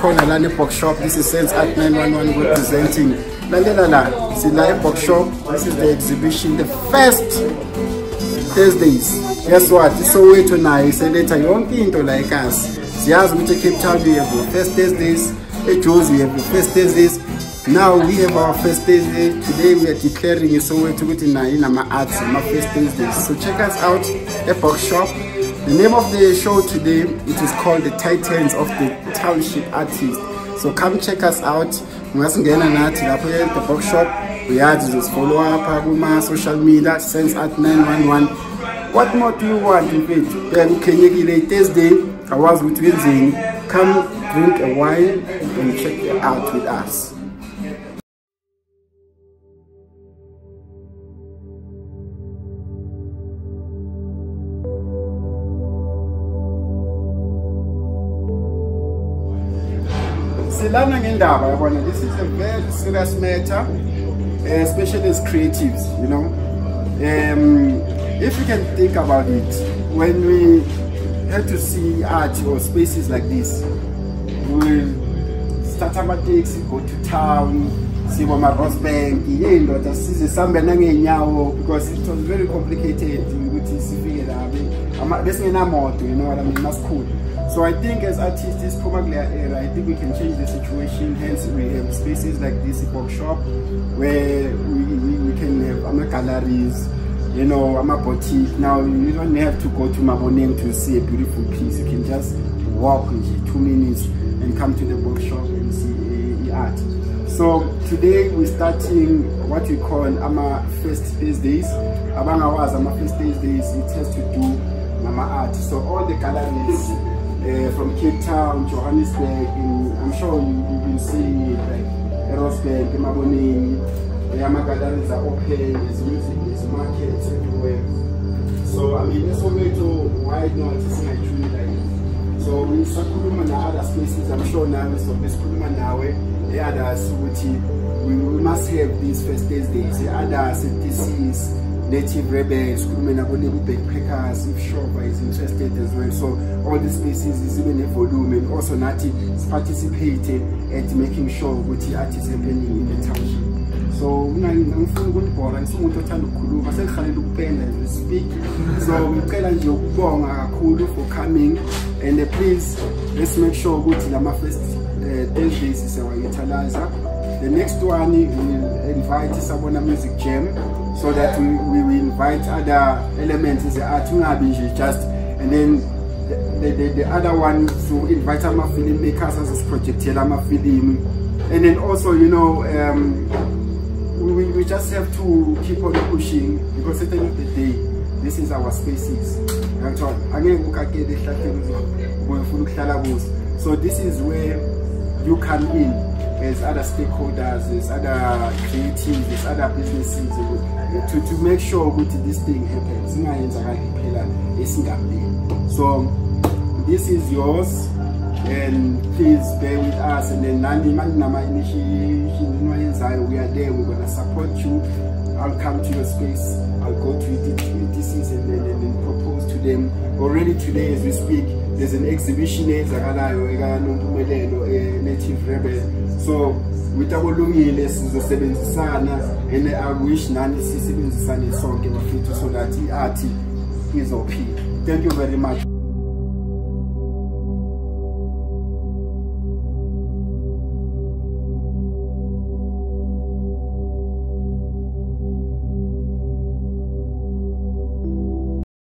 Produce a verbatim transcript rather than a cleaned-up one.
sikhona la ne-bookshop. This is Sense Art nine one one representing la la la sila bookshop. This is the exhibition, the first Thursdays. Guess what? It's so way to now say later yonke into like us. Siyazi ukuthi Cape Town we have the first Thursdays, eJozi we have the first Thursdays. Now we have our first Thursday. Today we are declaring it so way to go to Nama Arts, my first Thursdays. So check us out at Bookshop. The name of the show today, it is called The Titans of the Township Artists. So come check us out. Mungazingena nathi lapho at the Bookshop. Uyazi just follow up on social media, Sense Art nine one one. What more do you want in it? Then Kenyekile Thursday, I was with Winzing. Come drink a wine and check it out with us. This is a very serious matter, especially as creatives, you know. Um, if you can think about it, when we have to see art or spaces like this, we start our takes, go to town, see what my Ross Bank, because it was very complicated. You know what I mean? That's cool. So I think as artists, this probably an era. I think we can change the situation. Hence, we have spaces like this Bookshop, where we, we, we can have ama galleries, you know, ama boutique. Now you don't have to go to Maboneng to see a beautiful piece. You can just walk in two minutes and come to the Bookshop and see uh, art. So today we're starting what we call ama first Thursdays. Abang awas ama first Thursdays. It has to do ama art. So all the galleries. Uh, from Cape Town, Johannesburg, in, I'm sure you, you've been seeing it, like Erosberg, Maboneng, the Yama galleries are open, there's music, there's markets everywhere. So, I mean, it's a way to wide not to see actually like it. So, in Sakuruma and other spaces, I'm sure now, so this Kuruma now, the other Subuti, we, we must have these first days, the other C T Cs. Native rebels, backpackers, if Shopa is interested as well. So all the spaces is even a volume, and also Nati is participating at making sure what the art is happening in the township. So I'm feeling good for and so much to Kulu. I said Khalid Pen as we speak. So we tell you Kulu for coming, and uh, please let's make sure good in my first Thursdays is our utilizer. The next one we will invite Sabona Music Jam. So that we, we will invite other elements in the art just, and then the, the, the other one to invite our filmmakers as a project, film, and then also, you know, um, we, we just have to keep on pushing, because at the end of the day, this is our spaces. So this is where you come in. There's other stakeholders, there's other creatives, there's other businesses to, to make sure that this thing happens. So this is yours, and please bear with us. And then we are there, we're gonna support you. I'll come to your space, I'll go to the T Cs and then, and then propose to them. Already today as we speak, there's an exhibition here, Native Rebel. So with our Lumile, Sizosebenzisana, and I wish Nani Sisibenzisana song so that the art is okay. Thank you very much.